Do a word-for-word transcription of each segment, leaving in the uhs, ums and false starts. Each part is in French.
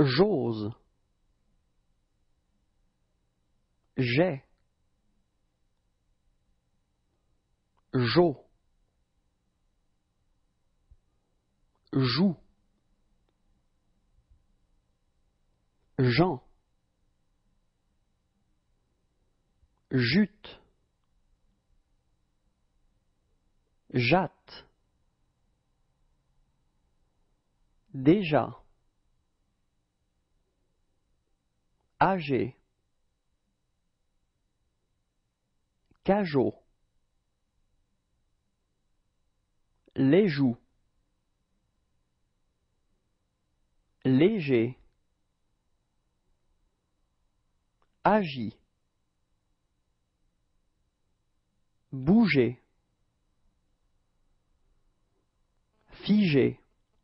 j'ose, j'ai, j'eau, joue, Jean, jute, jatte, déjà, âgé, cajot, les joues, léger, agit, bouger, figé,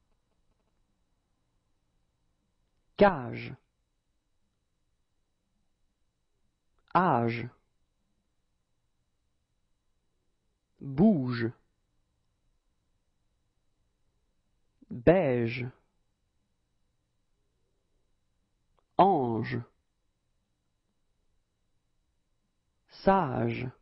cage, âge, bouge, beige, ange, sage,